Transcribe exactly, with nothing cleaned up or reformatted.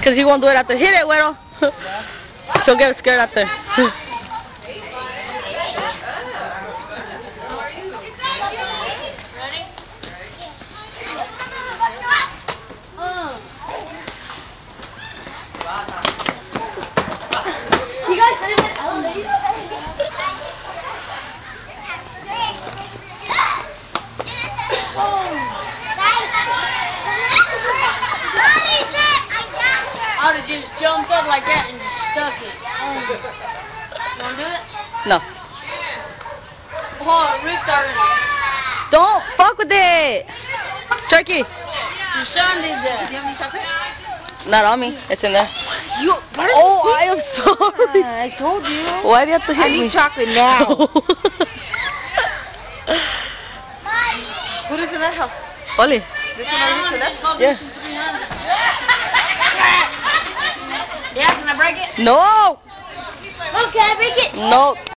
Because he won't do it out there. Hit it, güero. He'll get scared out there. You guys heard that elevator? I would have just jumped up like that and just stuck it. Oh. You want to do it? No. Oh, Rick already. Don't fuck with it. Turkey. Your son did that. Do you have any chocolate? Not on me. It's in there. You, oh, I am sorry. Uh, I told you. Why do you have to hit I me? need chocolate now. What is in that house? Oli. This one over here to left? Yeah. Yeah, can I break it? No. Oh, can I break it? No.